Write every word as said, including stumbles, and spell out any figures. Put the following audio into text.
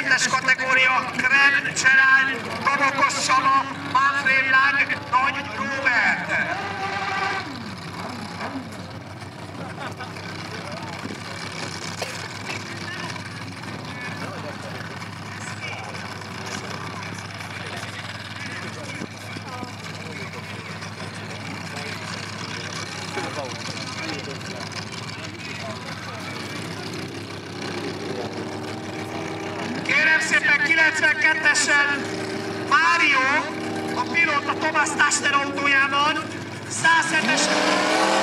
kettes kategória, Krem Cserán, Domokos Saba, Manfred Lang, Nagy Róbert. Kérem szépen kilencvenkettesen Mário, a pilóta Thomas Taster autójában, száz hetes